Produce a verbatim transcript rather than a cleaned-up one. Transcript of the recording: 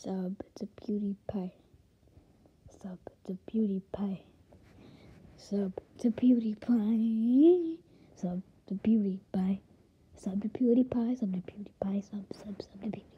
Sub to beauty pie. Sub to beauty pie. Sub to beauty pie. Sub to beauty pie. Sub to beauty pie. Sub to beauty pie. Sub sub sub to beauty.